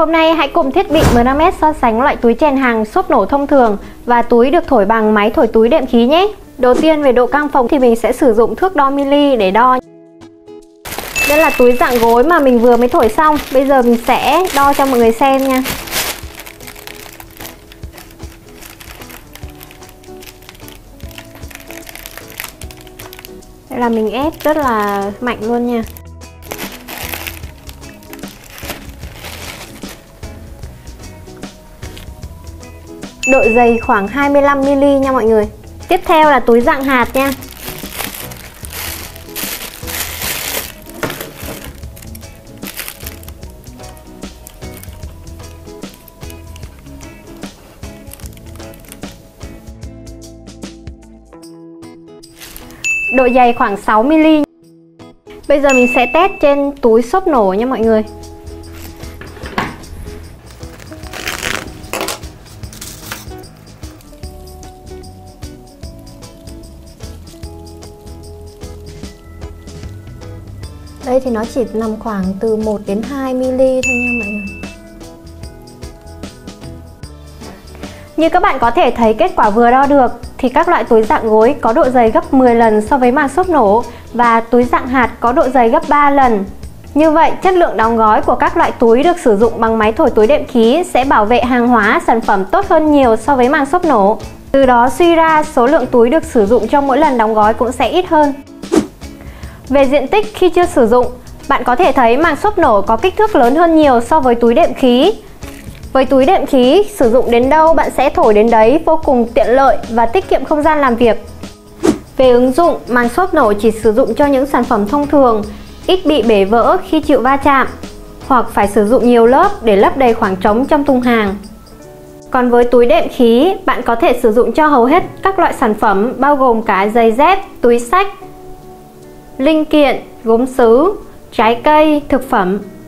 Hôm nay hãy cùng thiết bị Mnamed so sánh loại túi chèn hàng xốp nổ thông thường và túi được thổi bằng máy thổi túi đệm khí nhé. Đầu tiên về độ căng phồng thì mình sẽ sử dụng thước đo mili để đo. Đây là túi dạng gối mà mình vừa mới thổi xong. Bây giờ mình sẽ đo cho mọi người xem nha. Đây là mình ép rất là mạnh luôn nha. Độ dày khoảng 25mm nha mọi người. Tiếp theo là túi dạng hạt nha. Độ dày khoảng 6mm. Bây giờ mình sẽ test trên túi xốp nổ nha mọi người. Đây thì nó chỉ nằm khoảng từ 1 đến 2mm thôi nha mọi người. Như các bạn có thể thấy kết quả vừa đo được thì các loại túi dạng gối có độ dày gấp 10 lần so với màng xốp nổ và túi dạng hạt có độ dày gấp 3 lần. Như vậy, chất lượng đóng gói của các loại túi được sử dụng bằng máy thổi túi đệm khí sẽ bảo vệ hàng hóa sản phẩm tốt hơn nhiều so với màng xốp nổ. Từ đó suy ra số lượng túi được sử dụng trong mỗi lần đóng gói cũng sẽ ít hơn. Về diện tích khi chưa sử dụng, bạn có thể thấy màng xốp nổ có kích thước lớn hơn nhiều so với túi đệm khí. Với túi đệm khí, sử dụng đến đâu bạn sẽ thổi đến đấy, vô cùng tiện lợi và tiết kiệm không gian làm việc. Về ứng dụng, màng xốp nổ chỉ sử dụng cho những sản phẩm thông thường, ít bị bể vỡ khi chịu va chạm, hoặc phải sử dụng nhiều lớp để lấp đầy khoảng trống trong thùng hàng. Còn với túi đệm khí, bạn có thể sử dụng cho hầu hết các loại sản phẩm bao gồm cả giày dép, túi xách, linh kiện, gốm sứ, trái cây, thực phẩm.